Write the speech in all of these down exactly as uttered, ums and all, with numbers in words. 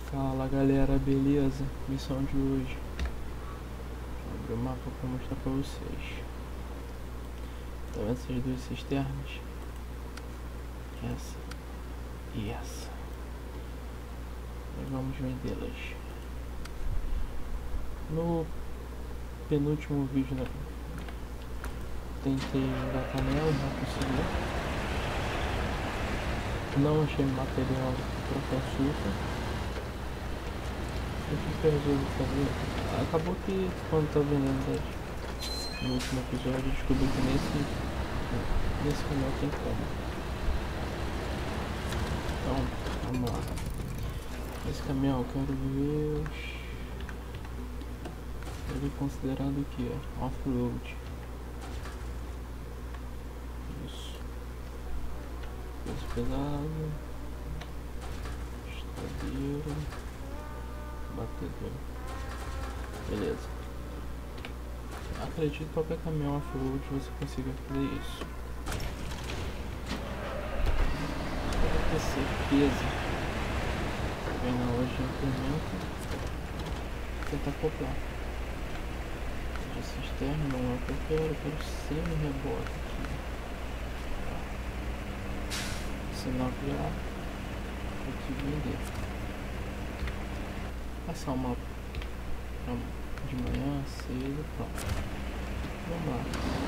Fala galera, beleza? Missão de hoje. Vou abrir o mapa para mostrar para vocês. Tá vendo essas duas cisternas? Essa e essa. Nós vamos vendê-las. No penúltimo vídeo, né? Tentei engatar nela, não consegui. Não achei material para consulta. O que eu resolvi fazer? Acabou que quando tá vendendo no último episódio eu descobri que nesse, nesse canal tem como. Então, vamos lá. Esse caminhão eu quero ver. Ele é considerado o que? Off-road. Isso. Peso pesado. Estradeiro. Batedor. Beleza. Acredito que qualquer caminhão off-road você consiga fazer isso. Só pra ter certeza. Vem na loja de implemento. Tentar acoplar. A cisterna não é o que eu quero. Eu quero semi-rebote aqui. Sinal que já consegui vender. Passar uma de manhã cedo, pronto. Vamos lá.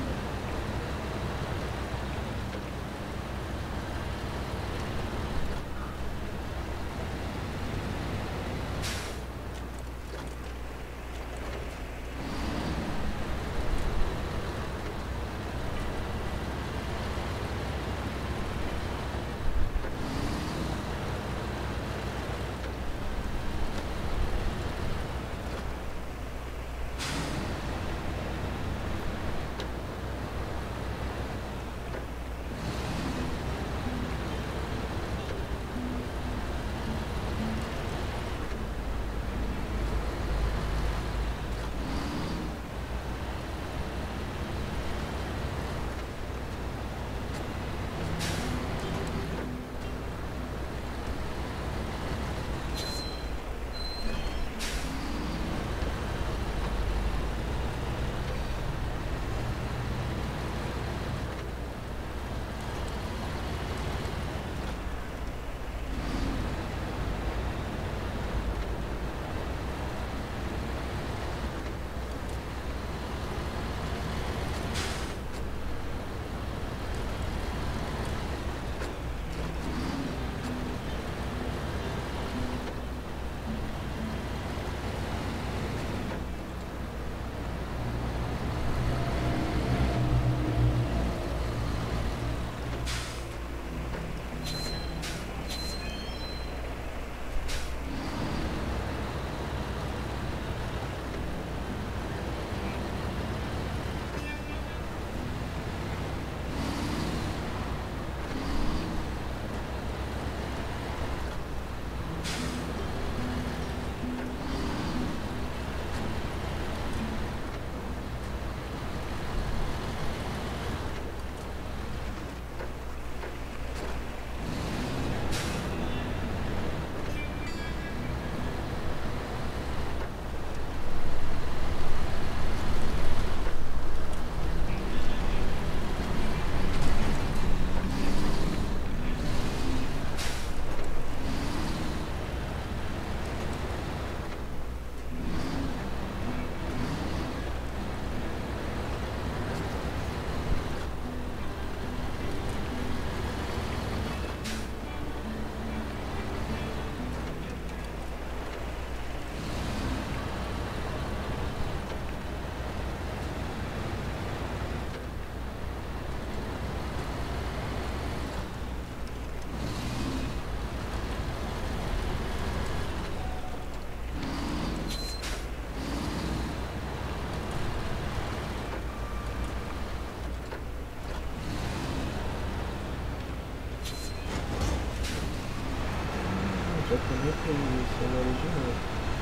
Já também tem isso agora de novo.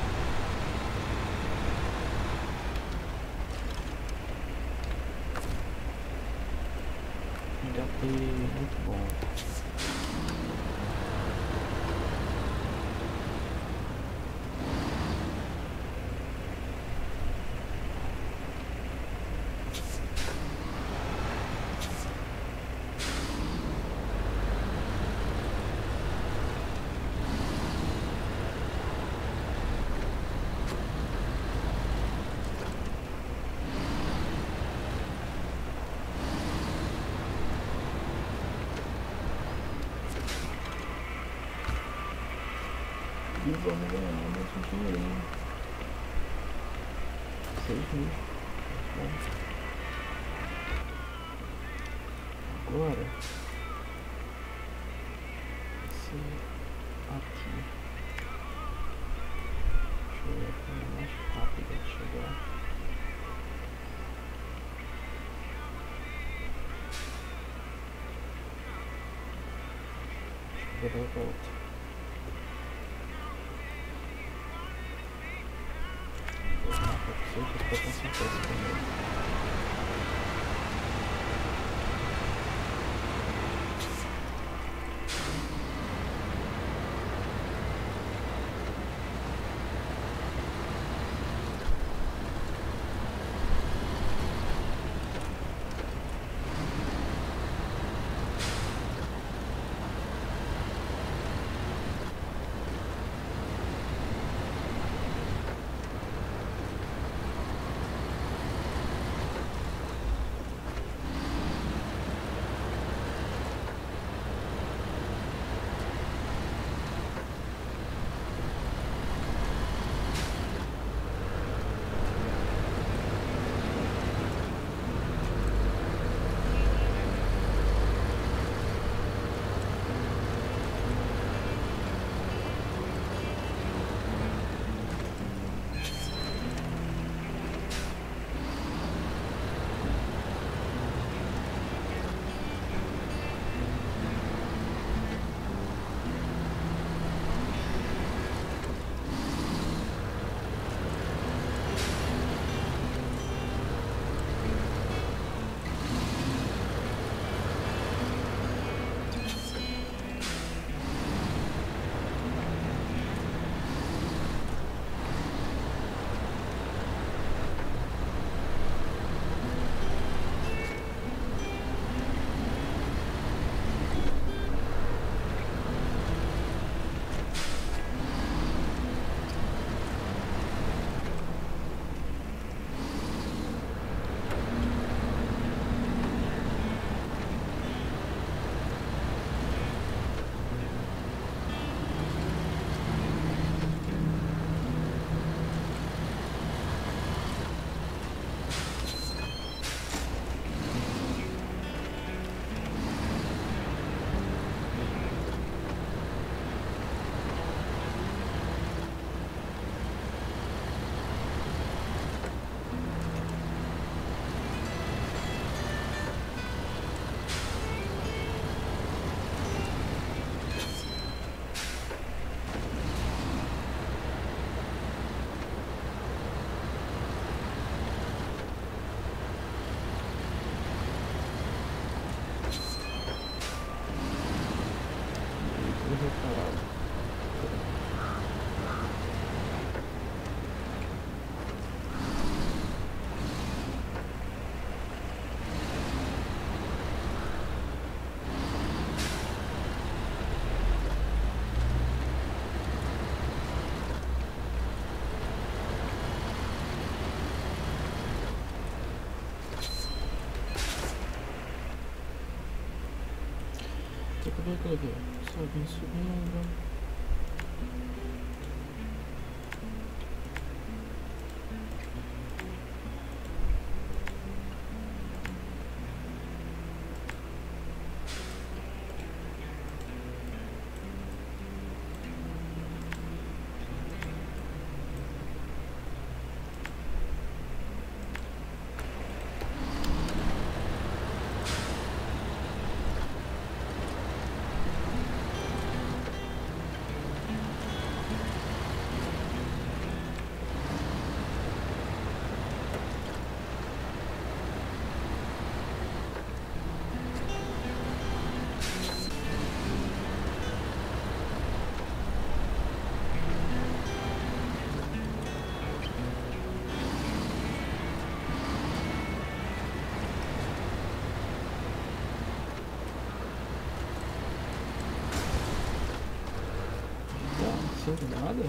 Engatei muito bom. e vamos ganhar mais um dinheirinho. seis mil. Bom. Agora esse aqui. Deixa eu ver a forma mais rápida de chegar. Vou dar a volta. Vou dar pra vocês para concentrar esse primeiro. Cadê, cadê? Subindo, subindo. Sem nada?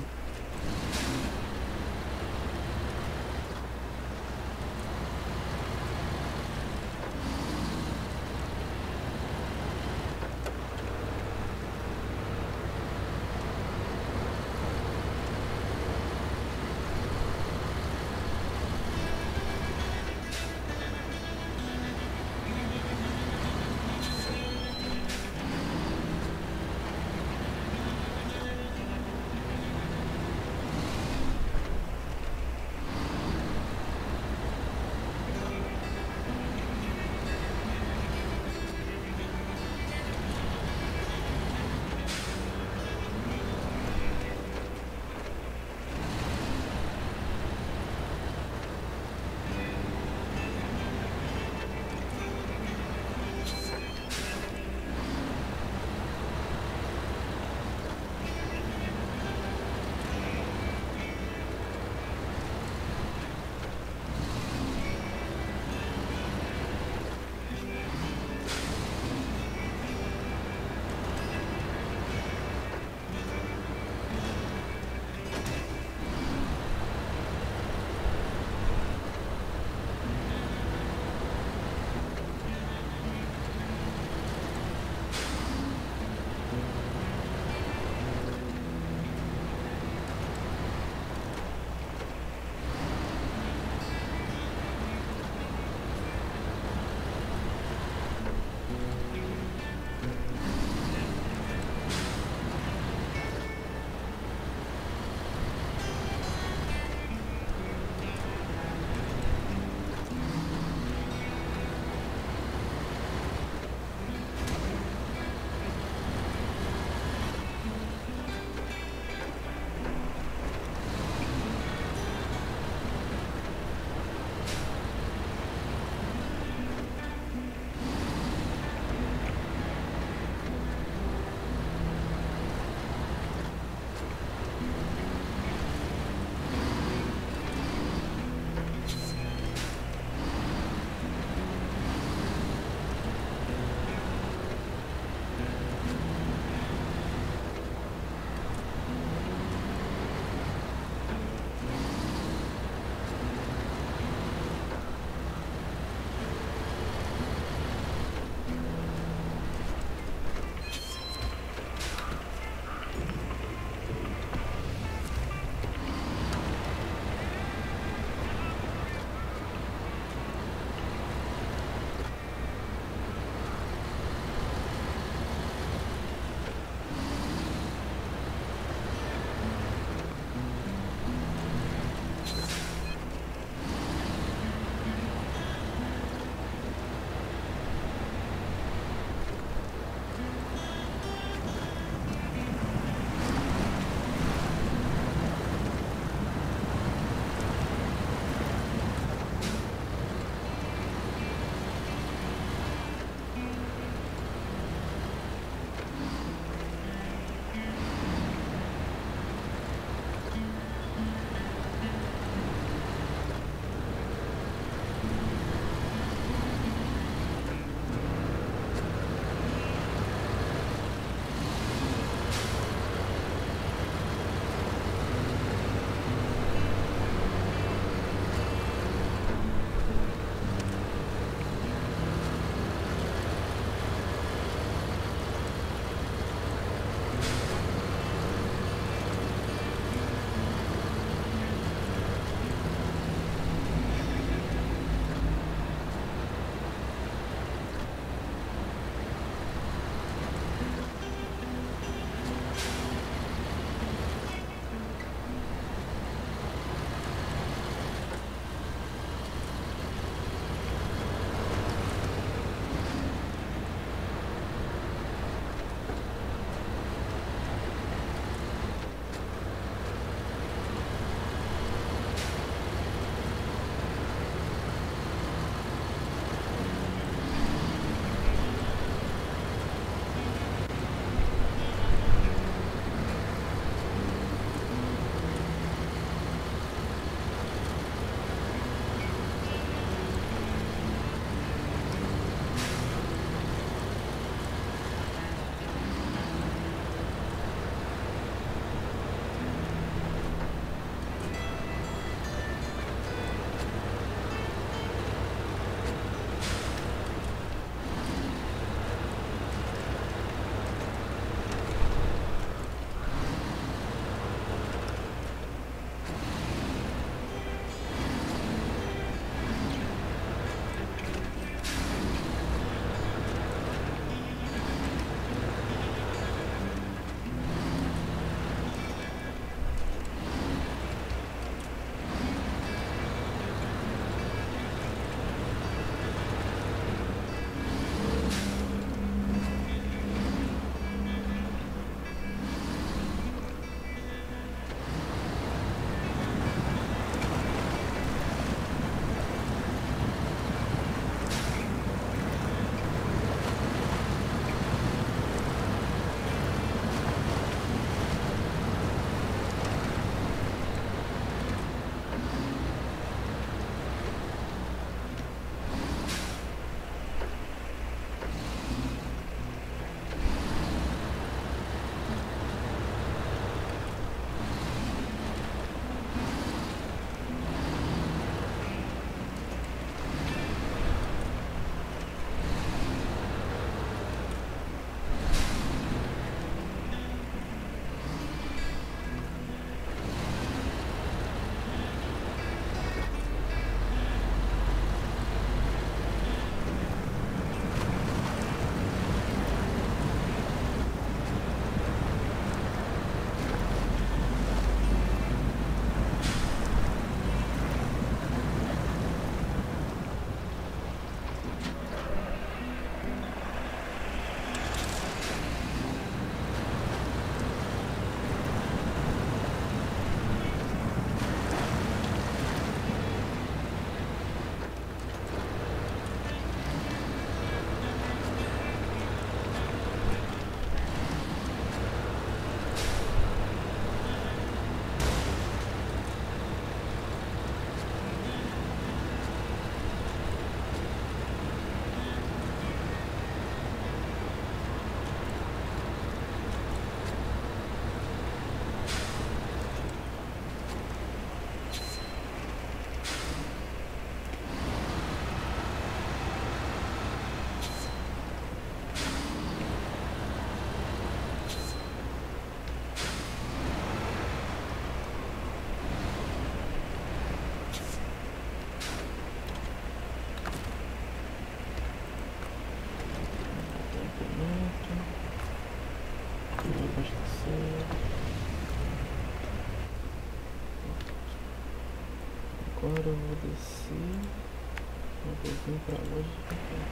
Agora eu vou descer. Eu vou vir pra loja de café.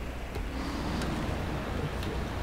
Perfeito.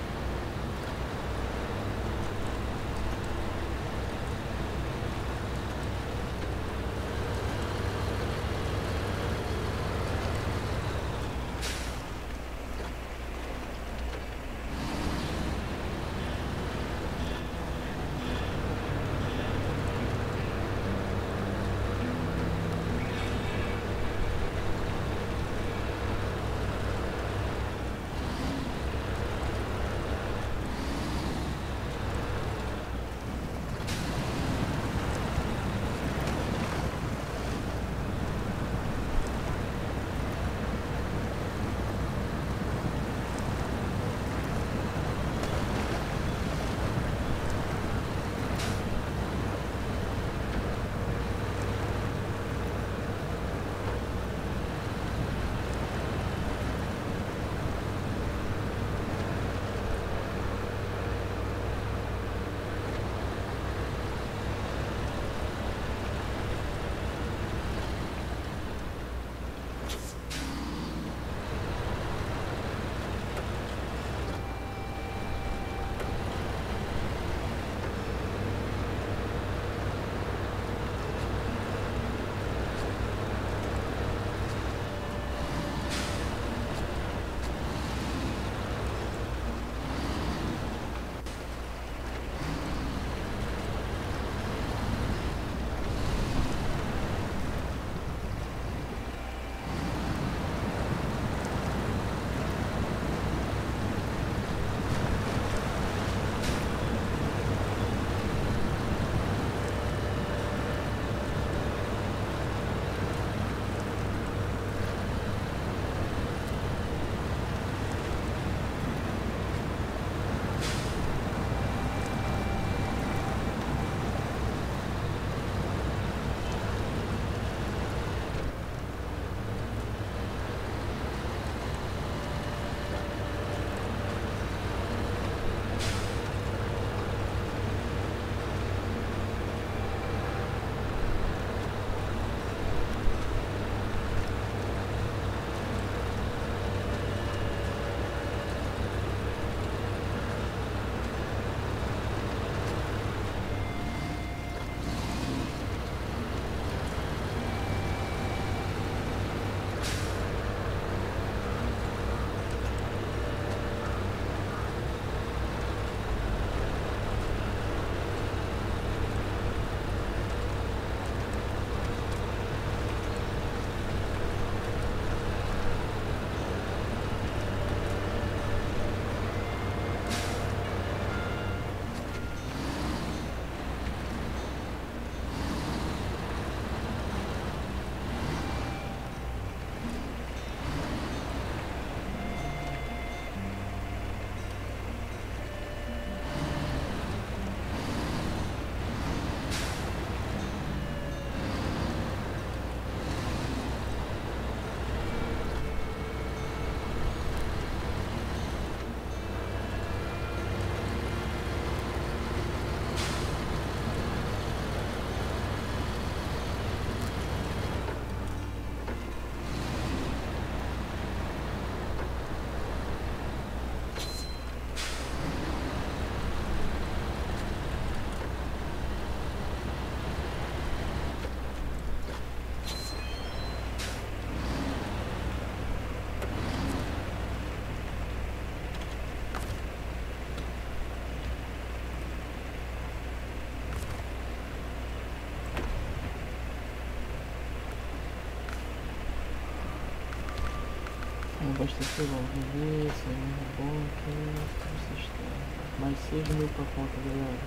Abastecer logo, vou ver se é muito bom aqui, vocês têm mais seis mil pra conta, galera.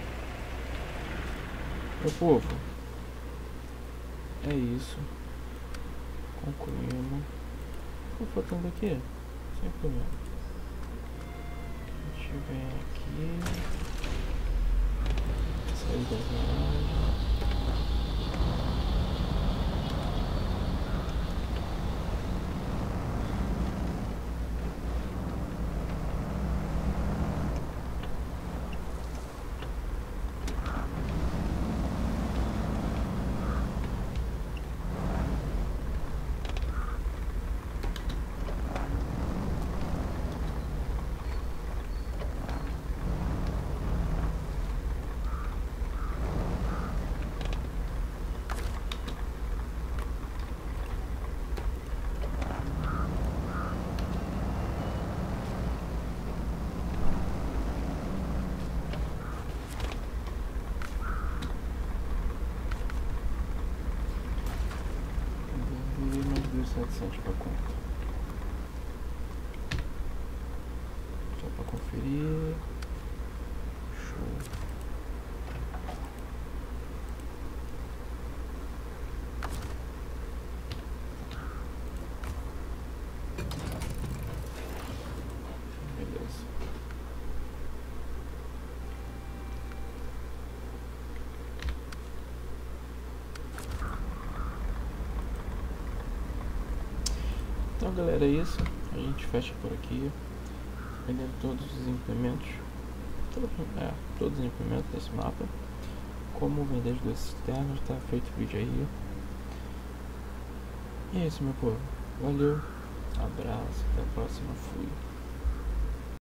Meu povo, é isso, concluímos. Tô faltando aqui, sem problema. A gente vem aqui, sair da garagem. setecentos pra conta. Só pra conferir. Show. Beleza. Então galera, é isso. A gente fecha por aqui. Vendendo todos os implementos. Todos, é, todos os implementos desse mapa. Como vender os dois cisternas, tá feito o vídeo aí. E é isso, meu povo. Valeu, abraço, até a próxima, fui.